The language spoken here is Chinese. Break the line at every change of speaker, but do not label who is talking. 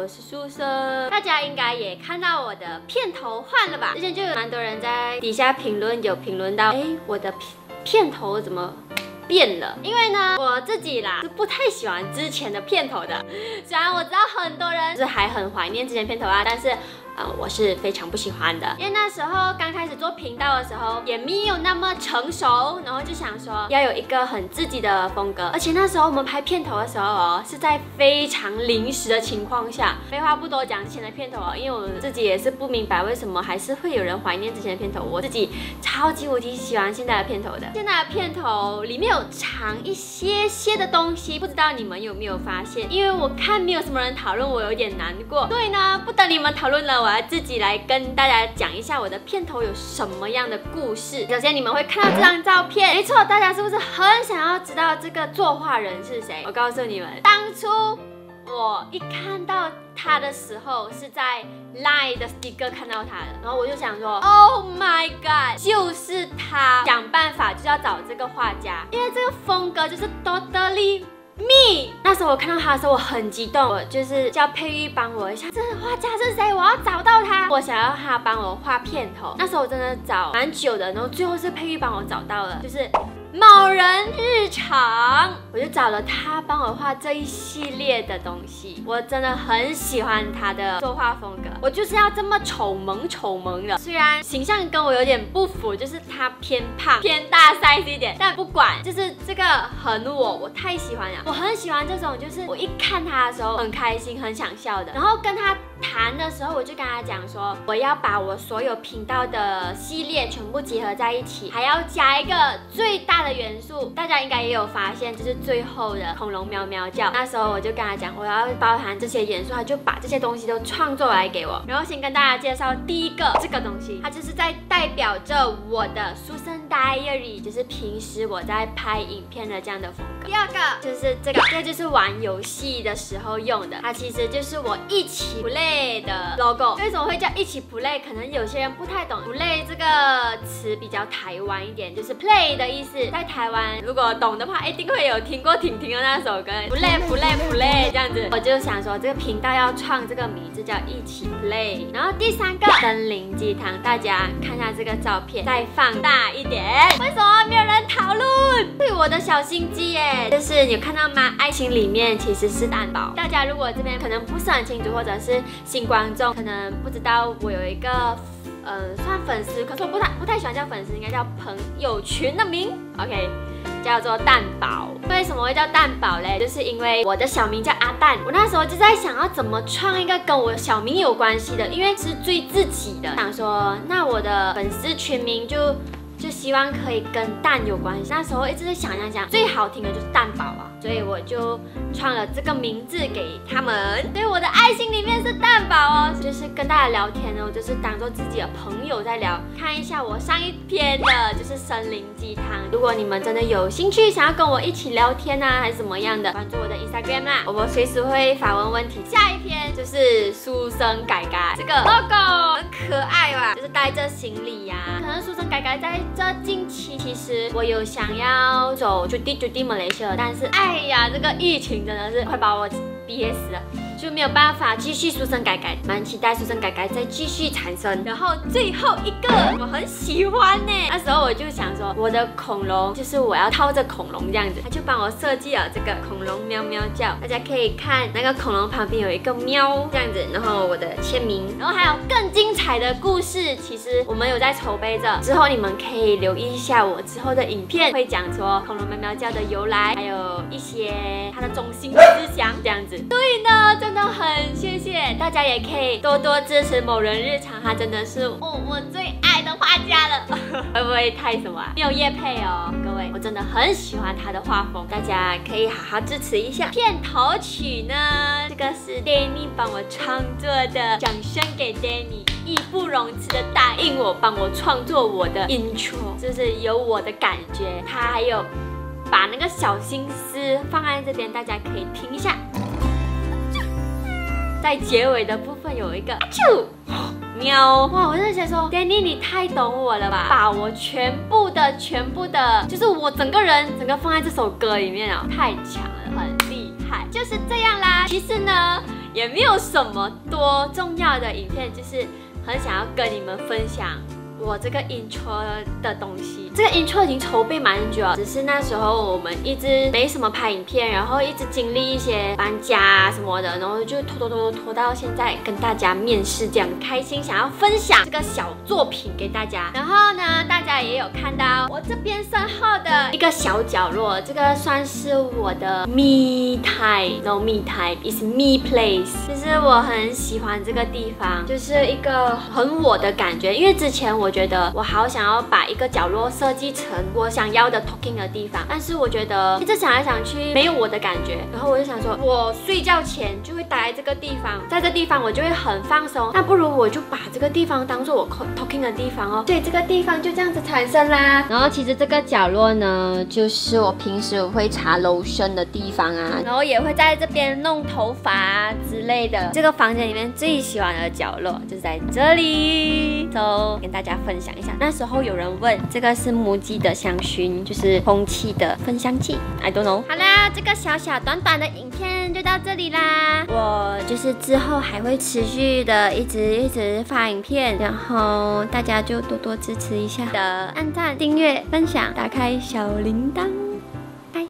我是苏生。大家应该也看到我的片头换了吧？之前就有蛮多人在底下评论，有评论到，我的片头怎么变了？因为呢，我自己啦是不太喜欢之前的片头的。虽然我知道很多人是还很怀念之前片头啊，但是我是非常不喜欢的，因为那时候刚开始做频道的时候也没有那么成熟，然后就想说要有一个很自己的风格，而且那时候我们拍片头的时候哦，是在非常临时的情况下。废话不多讲，之前的片头哦，因为我自己也是不明白为什么还是会有人怀念之前的片头，我自己超级无敌喜欢现在的片头的。现在的片头里面有藏一些的东西，不知道你们有没有发现？因为我看没有什么人讨论，我有点难过。所以呢，不等你们讨论了，我要自己来跟大家讲一下我的片头有什么样的故事。首先你们会看到这张照片，没错，大家是不是很想要知道这个作画人是谁？我告诉你们，当初我一看到他的时候是在 Line 的 sticker 看到他的，然后我就想说 Oh my god， 就是他，想办法就要找这个画家，因为这个风格就是 totally me。 那时候我看到他的时候我很激动，我就是叫佩玉帮我一下，这个画家是谁？我要找到他，我想要他帮我画片头。那时候我真的找蛮久的，然后最后是佩玉帮我找到了，就是某人日常，我就找了他帮我画这一系列的东西。我真的很喜欢他的作画风格，我就是要这么丑萌的。虽然形象跟我有点不符，就是他偏胖偏大 size 一点，但不管，就是这个很我太喜欢了。我很喜欢这种，就是我一看他的时候很开心很想笑的。然后跟他谈的时候，我就跟他讲说，我要把我所有频道的系列全部结合在一起，还要加一个最大的元素。大家应该也有发现，就是最后的恐龙喵喵叫。那时候我就跟他讲，我要包含这些元素，他就把这些东西都创作来给我。然后先跟大家介绍第一个这个东西，它就是在代表着我的Susan Diary，就是平时我在拍影片的这样的风格。第二个就是这个就是玩游戏的时候用的，它其实就是我一起 play 的 logo。为什么会叫一起 play？ 可能有些人不太懂 play 这个词，比较台湾一点，就是 play 的意思。在台湾如果懂的话，一定会有听过婷婷的那首歌 play 这样子。我就想说这个频道要创这个名字叫一起 play。然后第三个森林鸡汤，大家看一下这个照片，再放大一点。为什么没有人讨论？对，我的小心机耶，就是你有看到吗？爱情里面其实是蛋堡。大家如果这边可能不是很清楚，或者是新观众可能不知道，我有一个算粉丝，可是我不太喜欢叫粉丝，应该叫朋友群的名 ，OK， 叫做蛋堡。为什么会叫蛋堡嘞？就是因为我的小名叫阿蛋，我那时候就在想要怎么创一个跟我小名有关系的，因为是最自己的，想说那我的粉丝群名就希望可以跟蛋有关系。那时候一直在想，最好听的就是蛋堡啊，所以我就创了这个名字给他们。所以我的爱心里面是蛋堡哦，就是跟大家聊天呢，我就是当做自己的朋友在聊。看一下我上一篇的就是森林鸡汤，如果你们真的有兴趣想要跟我一起聊天啊，还是怎么样的，关注我的 Instagram 啦，我随时会发问问题。下一篇就是书生改改，这个 logo 很可爱吧，就是带着行李呀。可能书生改改在这近期其实我有想要走就地马来西亚，但是哎呀，这个疫情真的是快把我憋死了，就没有办法继续书生改改，蛮期待书生改改再继续产生。然后最后一个我很喜欢呢，那时候我就想说我的恐龙就是我要套着恐龙这样子，他就帮我设计了这个恐龙喵喵叫，大家可以看那个恐龙旁边有一个喵这样子，然后我的签名，然后还有更精彩的故事，其实我们有在筹备着，之后你们可以留意一下我之后的影片，会讲说恐龙喵喵叫的由来，还有一些它的中心思想这样子。所以呢，真的很谢谢大家，也可以多多支持某人日常，他真的是我最爱的画家了。会不会太什么啊？没有业配哦，各位，我真的很喜欢他的画风，大家可以好好支持一下。片头曲呢，这个是 Danny 帮我创作的，掌声给 Danny， 义不容辞的答应我帮我创作我的 intro， 就是有我的感觉，他还有把那个小心思放在这边，大家可以听一下。在结尾的部分有一个啾喵，哇！我就想说 ，Danny 你太懂我了吧，把我全部的，就是我整个放在这首歌里面啊，太强了，很厉害，就是这样啦。其实呢， 也没有什么多重要的影片，就是很想要跟你们分享我这个 intro 的东西。这个 intro 已经筹备蛮久了，只是那时候我们一直没什么拍影片，然后一直经历一些搬家啊什么的，然后就拖到现在跟大家面试，这样开心，想要分享这个小作品给大家。然后呢，大家也有看到我这边身后的一个小角落，这个算是我的 me time，no me time is me place， 就是我很喜欢这个地方，就是一个很我的感觉。因为之前我觉得我好想要把一个角落设计成我想要的 talking 的地方，但是我觉得一直想来想去没有我的感觉，然后我就想说，我睡觉前就会待在这个地方，在这地方我就会很放松，那不如我就把这个地方当做我 talking 的地方哦，所以这个地方就这样子产生啦。然后其实这个角落呢，就是我平时会擦 lotion 的地方啊，然后也会在这边弄头发啊之类的。这个房间里面最喜欢的角落就是在这里，跟大家分享一下。那时候有人问，这个是母鸡的香薰，就是空气的分香器 ，I don't know。好啦，这个小小短短的影片就到这里啦。我就是之后还会持续的一直发影片，然后大家就多多支持一下的，按赞、订阅、分享、打开小铃铛。